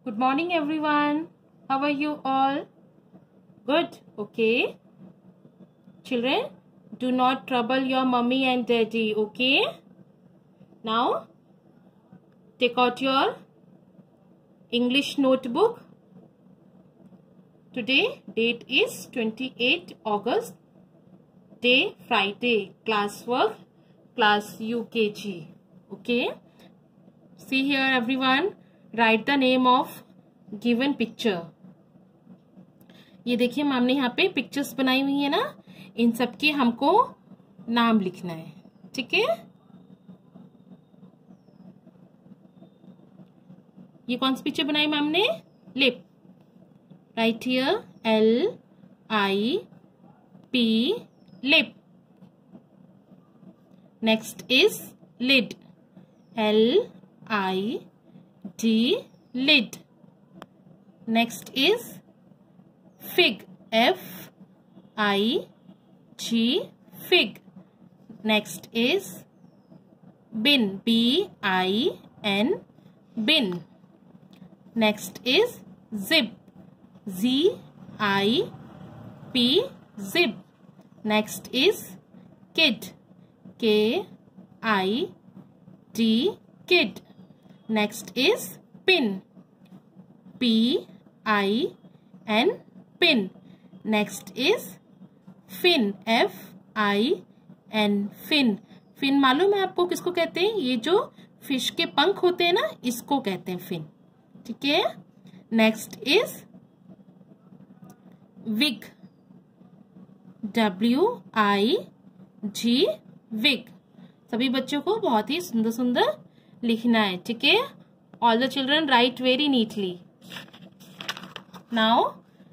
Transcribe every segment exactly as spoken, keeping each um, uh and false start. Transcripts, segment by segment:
Good morning, everyone. How are you all? Good. Okay. Children, do not trouble your mummy and daddy. Okay. Now, take out your English notebook. Today, date is twenty-eighth August. Day Friday. Classwork, class U K G. Okay. See here, everyone. Write the name of given picture. ये देखिए ma'am ने यहाँ पे pictures बनाई हुई है ना, इन सब के हमको नाम लिखना है. ठीक है. ये कौन सी पिक्चर बनाई मैम ने? Lip. Right here L I P lip. Next is lid. L I D lid. Next is fig. F I G fig. Next is bin. B I N bin. Next is zip. Z I P zip. Next is kid. K I D kid. Next is pin. P I N pin. Next is fin. F I N fin. fin मालूम है आपको किसको कहते हैं? ये जो fish के पंख होते हैं ना, इसको कहते हैं फिन. ठीक है. Next is wig. W I G wig. सभी बच्चों को बहुत ही सुंदर सुंदर लिखना है. ठीक है. All the children write very neatly. Now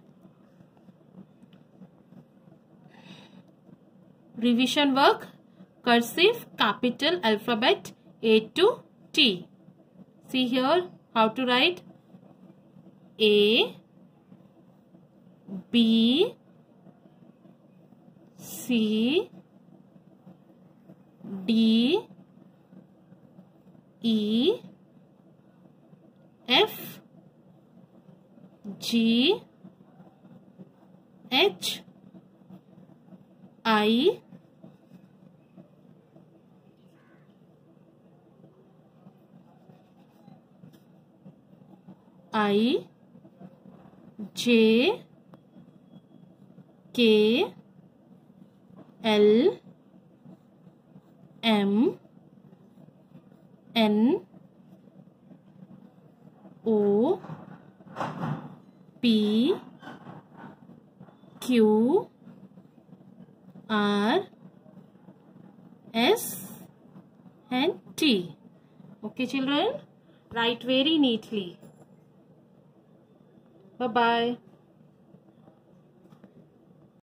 revision work. Cursive capital alphabet A to T. See here how to write A B C D E F G H I I J K L M N O P Q R S and T. Okay, children, write very neatly. Bye bye.